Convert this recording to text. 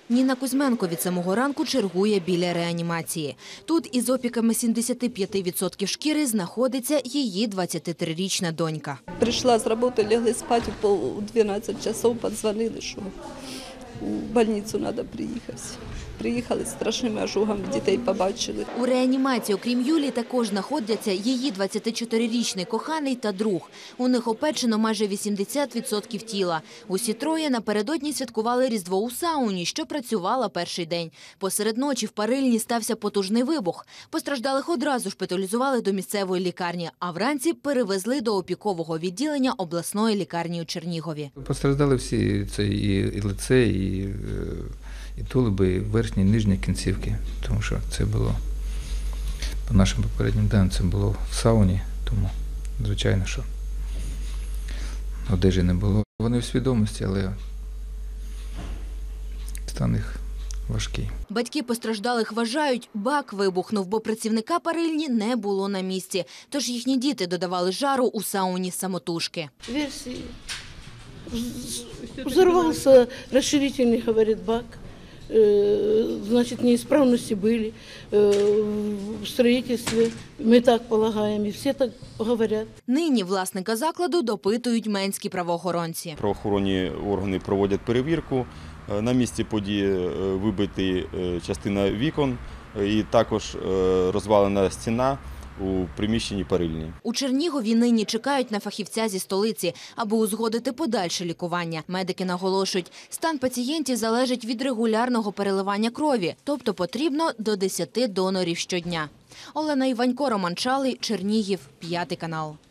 Ніна Кузьменко від самого ранку чергує біля реанімації. Тут із опіками 75% шкіри знаходиться її 23-річна донька. Прийшла з роботи, лягли спати, у 12 часов подзвонили, що у больницю треба приїхати. Приїхали з страшними ожогами, дітей побачили. У реанімації, окрім Юлі, також знаходяться її 24-річний коханий та друг. У них опечено майже 80% тіла. Усі троє напередодні святкували Різдво у сауні, що працювала перший день. Посеред ночі в парильні стався потужний вибух. Постраждалих одразу шпиталізували до місцевої лікарні, а вранці перевезли до опікового відділення обласної лікарні у Чернігові. Постраждали всі, це і лице, і тулуби, і верхні, і нижні кінцівки, тому що це було, по нашим попереднім даним, це було в сауні, тому, звичайно, що одежі не було. Вони в свідомості, але стан їх важкий. Батьки постраждалих вважають, бак вибухнув, бо працівника парильні не було на місці. Тож їхні діти додавали жару у сауні самотужки. Версии. Взорвался расширительный, говорит, бак. Значит, неисправности были в строительстве, мы так полагаем, и все так говорят. Нині власника закладу допитують менські правоохоронці. Правоохоронні органи проводять перевірку. На місці події вибита частина вікон і також розвалена стіна у приміщенні парильні. У Чернігові нині чекають на фахівця зі столиці, аби узгодити подальше лікування. Медики наголошують, стан пацієнтів залежить від регулярного переливання крові, тобто потрібно до 10 донорів щодня. Олена Іванько, Роман Чалий, Чернігів, 5 канал.